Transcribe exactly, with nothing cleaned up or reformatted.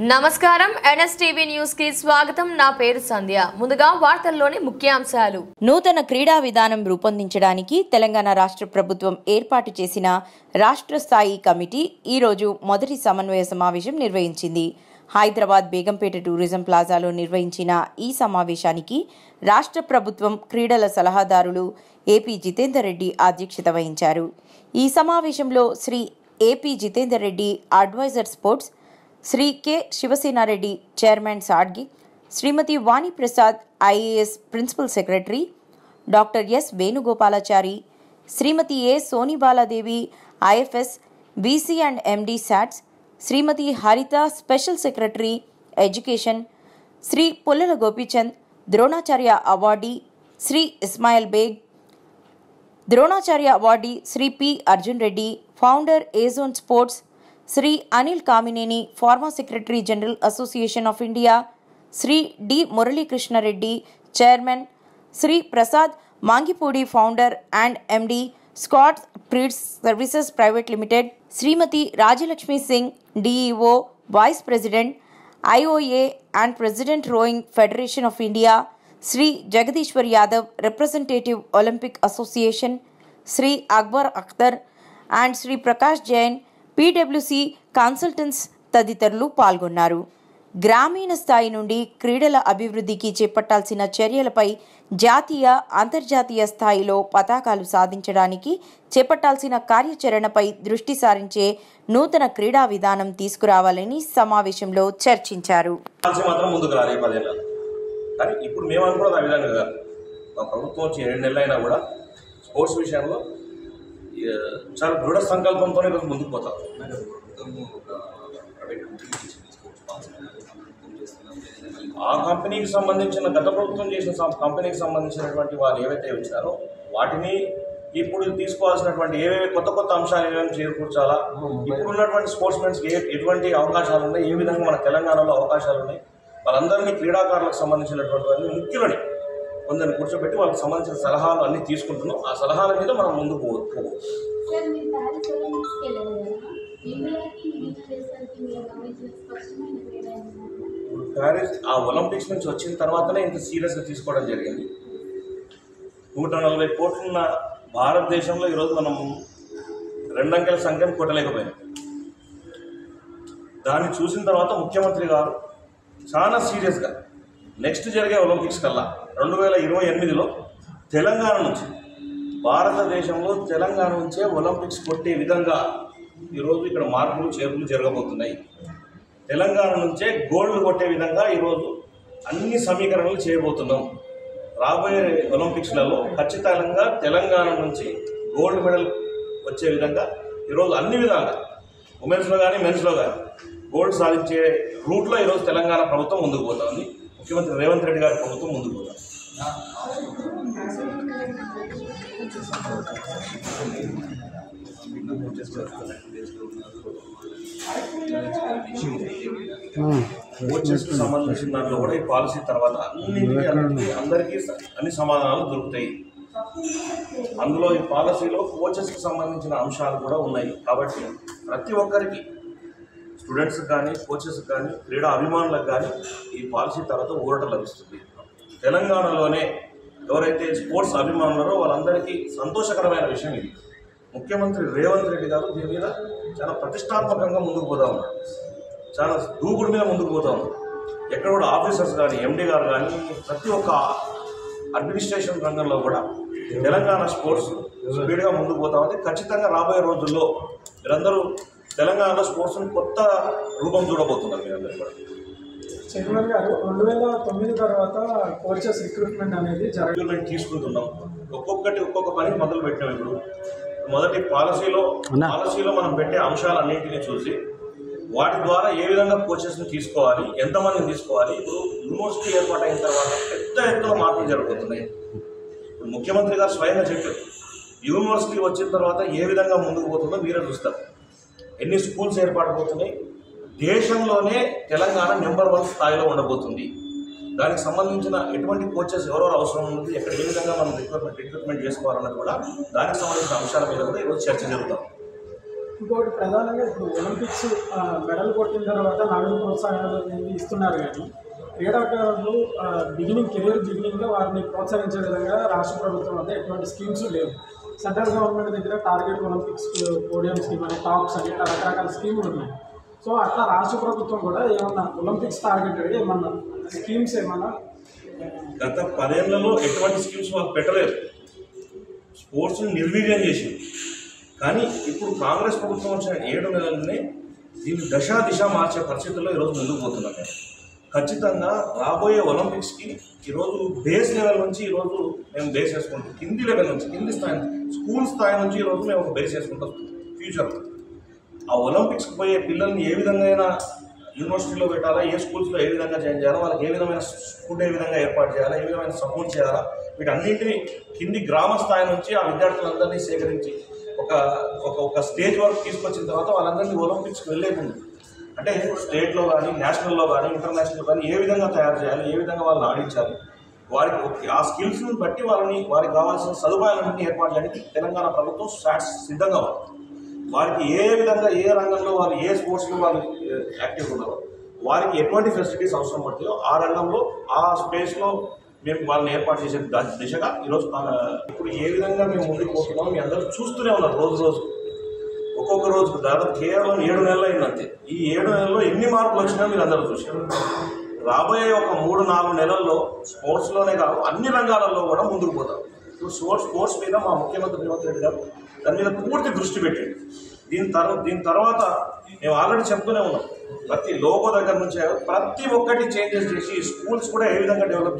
నమస్కారం NSTV news కి స్వాగతం. నా పేరు సంధ్య. ముందుగా వార్తల్లోని ముఖ్యాంశాలు. నూతన క్రీడా విధానం రూపొందించడానికి తెలంగాణ రాష్ట్ర ప్రభుత్వం ఏర్పాటు చేసిన రాష్ట్ర స్థాయి కమిటీ ఈ రోజు మొదటి సమన్వయ సమావేశం నిర్వహించింది. హైదరాబాద్ బేగంపేట టూరిజం ప్లాజాలో నిర్వహించిన ఈ సమావేశానికి రాష్ట్ర ప్రభుత్వం క్రీడల సలహాదారులు ఏపీ జితేందర్ రెడ్డి అధ్యక్షత వహించారు. ఈ సమావేశంలో Shri AP Jitender Reddy adviser sports, Shri K Sivasenareddy chairman సాడ్గి, Shrimati Vani Prasad IAS principal secretary, doctor S Venugopalachari, Shrimati A Sonibaladevi IFS VC and MD SATS, Shrimati Haritha special secretary education, Shri Pullela Gopichand Dronacharya awardee, Shri Ismail Baig Dronacharya awardee, Shri P Arjun Reddy founder A zone sports, Shri Anil Kamineni pharma secretary general association of India, Shri D Muralikrishnareddy chairman, Shri Prasad మాంగిపూడి founder and MD Scott Prides services private limited, Shrimati Rajalakshmi Singh DEO vice president IOA and president rowing federation of India, Shri Jagadishwar Yadav representative Olympic association, Shri Akbar Akhtar and Shri Prakash Jain PWC consultants తదితరులు పాల్గొన్నారు. గ్రామీణ స్థాయి నుండి క్రీడల అభివృద్ధికి చేపట్టాల్సిన చర్యలపై జాతీయ అంతర్జాతీయ స్థాయిలో పతాకాలు సాధించడానికి చేపట్టాల్సిన కార్యాచరణపై దృష్టి సారించే నూతన క్రీడా విధానం తీసుకురావాలని సమావేశంలో చర్చించారు. ఇప్పుడు మేము అనుకున్నది ఆ విధంగా కాదు. మా ప్రభుత్వం వచ్చి ఏడు నెలలు అయినా కూడా స్పోర్ట్స్ విషయంలో చాలా దృఢ సంకల్పంతోనే ఈరోజు ముందుకు పోతాం. ఆ కంపెనీకి సంబంధించిన గత ప్రభుత్వం చేసిన కంపెనీకి సంబంధించినటువంటి వాళ్ళు ఏవైతే ఇచ్చారో వాటిని ఇప్పుడు తీసుకోవాల్సినటువంటి ఏవేవి కొత్త కొత్త అంశాలు ఏమేమి చేకూర్చాలా, ఇప్పుడు ఉన్నటువంటి స్పోర్ట్స్ మెన్స్కి ఎటువంటి అవకాశాలు ఉన్నాయి, ఏ విధంగా మన తెలంగాణలో అవకాశాలు ఉన్నాయి, వాళ్ళందరినీ క్రీడాకారులకు సంబంధించినటువంటి ముఖ్యులని కొందరిని కూర్చోబెట్టి వాళ్ళకి సంబంధించిన సలహాలు అన్నీ తీసుకుంటున్నాం. ఆ సలహాల మీద మనం ముందుకు పోవచ్చు. ప్యారిస్ ఆ ఒలింపిక్స్ నుంచి వచ్చిన తర్వాతనే ఇంత సీరియస్గా తీసుకోవడం జరిగింది. నూట నలభై కోట్లున్న భారతదేశంలో ఈరోజు మనం రెండంకెల సంఖ్యను కొట్టలేకపోయినాం. దాన్ని చూసిన తర్వాత ముఖ్యమంత్రి గారు చాలా సీరియస్గా నెక్స్ట్ జరిగే ఒలింపిక్స్ కల్లా రెండు వేల ఇరవై ఎనిమిదిలో తెలంగాణ నుంచి భారతదేశంలో తెలంగాణ నుంచే ఒలింపిక్స్ కొట్టే విధంగా ఈరోజు ఇక్కడ మార్పులు చేర్పులు జరగబోతున్నాయి. తెలంగాణ నుంచే గోల్డ్ కొట్టే విధంగా ఈరోజు అన్ని సమీకరణలు చేయబోతున్నాం. రాబోయే ఒలింపిక్స్లలో ఖచ్చితంగా తెలంగాణ నుంచి గోల్డ్ మెడల్ వచ్చే విధంగా ఈరోజు అన్ని విధాలుగా ఉమెన్స్లో కానీ మెన్స్లో కానీ గోల్డ్ సాధించే రూట్లో ఈరోజు తెలంగాణ ప్రభుత్వం ముందుకు పోతుంది. ముఖ్యమంత్రి రేవంత్ రెడ్డి గారి ప్రభుత్వం ముందుకు పోతుంది. కోచెస్కి సంబంధించిన దాంట్లో కూడా ఈ పాలసీ తర్వాత అన్నింటికీ అన్నింటికీ అందరికీ అన్ని సమాధానాలు దొరుకుతాయి. అందులో ఈ పాలసీలో కోచెస్కి సంబంధించిన అంశాలు కూడా ఉన్నాయి. కాబట్టి ప్రతి ఒక్కరికి స్టూడెంట్స్కి కానీ కోచెస్కి కానీ క్రీడా అభిమానులకు కానీ ఈ పాలసీ తర్వాత ఊరట లభిస్తుంది. తెలంగాణలోనే ఎవరైతే స్పోర్ట్స్ అభిమానులరో వాళ్ళందరికీ సంతోషకరమైన విషయం ఇది. ముఖ్యమంత్రి రేవంత్ రెడ్డి గారు దీని మీద చాలా ప్రతిష్టాత్మకంగా ముందుకు పోతా ఉన్నారు. చాలా దూకుడు మీద ముందుకు పోతా ఉన్నారు. ఎక్కడ కూడా ఆఫీసర్స్ కానీ ఎండి గారు కానీ ప్రతి ఒక్క అడ్మినిస్ట్రేషన్ రంగంలో కూడా తెలంగాణ స్పోర్ట్స్ స్పీడ్గా ముందుకు పోతా ఉంది. ఖచ్చితంగా రాబోయే రోజుల్లో మీరందరూ తెలంగాణలో స్పోర్ట్స్ని కొత్త రూపం చూడబోతున్నారు. మీరందరూ కూడా చైర్మన్ గారు రెండు వేల తొమ్మిది తర్వాత కోచెస్ రిక్రూట్మెంట్ అనేది రిక్రూట్మెంట్ తీసుకుంటున్నాం. ఒక్కొక్కటి ఒక్కొక్క పని మొదలు పెట్టాం. ఇప్పుడు మొదటి పాలసీలో పాలసీలో మనం పెట్టే అంశాలన్నింటినీ చూసి వాటి ద్వారా ఏ విధంగా కోచెస్ని తీసుకోవాలి, ఎంతమందిని తీసుకోవాలి. ఇప్పుడు యూనివర్సిటీ ఏర్పాటు అయిన తర్వాత పెద్ద ఎత్తున మార్పులు జరగబోతున్నాయి. ఇప్పుడు ముఖ్యమంత్రి గారు స్వయంగా చెప్పారు, యూనివర్సిటీ వచ్చిన తర్వాత ఏ విధంగా ముందుకు పోతుందో మీరే చూస్తారు. ఎన్ని స్కూల్స్ ఏర్పాటు పోతున్నాయి. దేశంలోనే తెలంగాణ నెంబర్ వన్ స్థాయిలో ఉండబోతుంది. దానికి సంబంధించిన ఎటువంటి కోచెస్ ఎవరెవరు అవసరం ఉంది, ఎక్కడ ఏ విధంగా మనం రిక్రూట్మెంట్ రిక్రూట్మెంట్ చేసుకోవాలన్నది కూడా దానికి సంబంధించిన అంశాల మీద కూడా ఈరోజు చర్చ జరుగుతాం. ఇంకోటి ప్రధానంగా ఇప్పుడు ఒలింపిక్స్ మెడల్ కొట్టిన తర్వాత నగదు ప్రోత్సాహాలు అనేది ఇస్తున్నారు, కానీ క్రీడాకారులు బిగినింగ్ కెరీర్ బిగినింగ్లో వారిని ప్రోత్సహించే విధంగా రాష్ట్ర ప్రభుత్వం వద్ద ఎటువంటి స్కీమ్స్ లేవు. సెంట్రల్ గవర్నమెంట్ దగ్గర టార్గెట్ ఒలింపిక్స్ పోడియం స్కీమ్ అని, టాప్స్ అని ఇట్లా రకరకాల స్కీములు ఉన్నాయి. సో అట్లా రాష్ట్ర ప్రభుత్వం కూడా ఏమన్నా ఒలింపిక్స్ టార్గెటెడ్ ఏమన్నా స్కీమ్స్ ఏమన్నా గత పదేళ్లలో ఎటువంటి స్కీమ్స్ వాళ్ళు పెట్టలేదు, స్పోర్ట్స్ని నిర్వీర్యం చేసింది. కానీ ఇప్పుడు కాంగ్రెస్ ప్రభుత్వం వచ్చిన ఏడు నెలలనే దీన్ని దశా దిశ మార్చే పరిస్థితుల్లో ఈరోజు ముందుకు పోతున్నాం. మేము ఖచ్చితంగా రాబోయే ఒలింపిక్స్కి ఈరోజు బేస్ లెవెల్ నుంచి ఈరోజు మేము బేస్ చేసుకుంటాం, కింది లెవెల్ నుంచి కింది స్థాయి స్కూల్ స్థాయి నుంచి ఈరోజు మేము ఒక బేస్ చేసుకుంటాం. ఫ్యూచర్లో ఆ ఒలింపిక్స్కి పోయే పిల్లల్ని ఏ విధంగా అయినా యూనివర్సిటీలో పెట్టాలా, ఏ స్కూల్స్లో ఏ విధంగా జాయిన్ చేయాలా, వాళ్ళకి ఏ విధమైన ఫుడ్ ఏ విధంగా ఏర్పాటు చేయాలా, ఏ విధమైన సపోర్ట్ చేయాలా, వీటన్నింటినీ కింది గ్రామ స్థాయి నుంచి ఆ విద్యార్థులందరినీ సేకరించి ఒక ఒక ఒక స్టేజ్ వరకు తీసుకొచ్చిన తర్వాత వాళ్ళందరినీ ఒలింపిక్స్కి వెళ్ళేకుండా అంటే స్టేట్లో కానీ నేషనల్లో కానీ ఇంటర్నేషనల్ కానీ ఏ విధంగా తయారు చేయాలి, ఏ విధంగా వాళ్ళని ఆడించాలి, వారికి ఆ స్కిల్స్ని బట్టి వాళ్ళని వారికి కావాల్సిన సదుపాయాలన్నింటినీ ఏర్పాటు చేయడానికి తెలంగాణ ప్రభుత్వం స్టాట్స్ సిద్ధంగా ఉంది. వారికి ఏ విధంగా ఏ రంగంలో వాళ్ళు ఏ స్పోర్ట్స్లో వాళ్ళు యాక్టివ్గా ఉన్నారో వారికి ఎటువంటి ఫెసిలిటీస్ అవసరం పడతాయో ఆ రంగంలో ఆ స్పేస్లో మేము వాళ్ళని ఏర్పాటు చేసే దిశగా ఈరోజు ఇప్పుడు ఏ విధంగా మేము ముందుకు పోతున్నామో మీ అందరూ చూస్తూనే ఉన్నారు. రోజు రోజు ఒక్కొక్క రోజుకు దాదాపు కేవలం ఏడు నెలలు అయిందంతే. ఈ ఏడు నెలల్లో ఎన్ని మార్పులు వచ్చినా మీరు అందరూ చూశారు. రాబోయే ఒక మూడు నాలుగు నెలల్లో స్పోర్ట్స్లోనే కాదు అన్ని రంగాలలో కూడా ముందుకు పోతాం. ఇప్పుడు స్పోర్ట్స్ స్పోర్ట్స్ మీద మా ముఖ్యమంత్రి రేవంత్ రెడ్డి గారు దాని మీద పూర్తి దృష్టి పెట్టండి. దీని తర్వాత దీని తర్వాత మేము ఆల్రెడీ చెప్తూనే ఉన్నాం, ప్రతి లోగో దగ్గర నుంచి ప్రతి ఒక్కటి చేంజెస్ చేసి స్కూల్స్ కూడా ఏ విధంగా డెవలప్